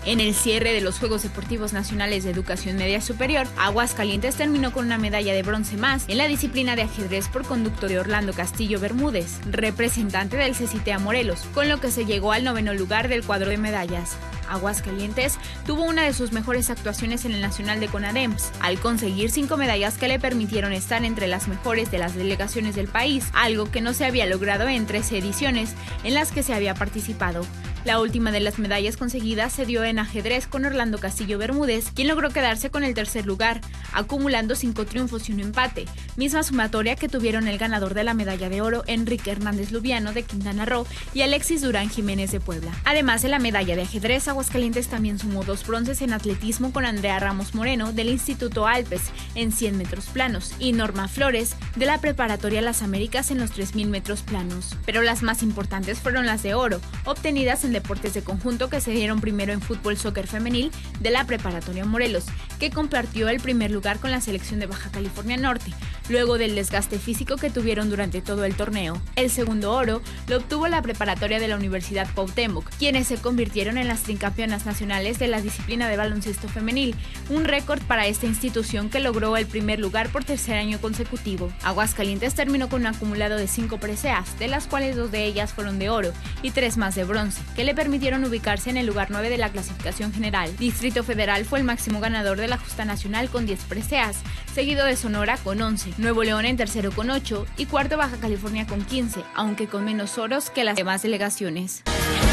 En el cierre de los Juegos Deportivos Nacionales de Educación Media Superior, Aguascalientes terminó con una medalla de bronce más en la disciplina de ajedrez por conducto de Orlando Castillo Bermúdez, representante del CCTA Morelos, con lo que se llegó al 9º lugar del cuadro de medallas. Aguascalientes tuvo una de sus mejores actuaciones en el Nacional de CONADEMS, al conseguir 5 medallas que le permitieron estar entre las mejores de las delegaciones del país, algo que no se había logrado en 13 ediciones en las que se había participado. La última de las medallas conseguidas se dio en ajedrez con Orlando Castillo Bermúdez, quien logró quedarse con el tercer lugar, acumulando 5 triunfos y un empate, misma sumatoria que tuvieron el ganador de la medalla de oro, Enrique Hernández Lubiano de Quintana Roo, y Alexis Durán Jiménez de Puebla. Además de la medalla de ajedrez, Aguascalientes también sumó 2 bronces en atletismo con Andrea Ramos Moreno del Instituto Alpes en 100 metros planos y Norma Flores de la Preparatoria Las Américas en los 3000 metros planos. Pero las más importantes fueron las de oro, obtenidas en deportes de conjunto, que se dieron primero en fútbol soccer femenil de la Preparatoria Morelos, que compartió el primer lugar con la selección de Baja California Norte, luego del desgaste físico que tuvieron durante todo el torneo. El segundo oro lo obtuvo la Preparatoria de la Universidad Cuauhtémoc, quienes se convirtieron en las tricampeonas nacionales de la disciplina de baloncesto femenil, un récord para esta institución que logró el primer lugar por tercer año consecutivo. Aguascalientes terminó con un acumulado de 5 preseas, de las cuales 2 de ellas fueron de oro y 3 más de bronce, que le permitieron ubicarse en el lugar 9 de la clasificación general. Distrito Federal fue el máximo ganador de la justa nacional con 10 preseas, seguido de Sonora con 11, Nuevo León en tercero con 8 y cuarto Baja California con 15, aunque con menos oros que las demás delegaciones.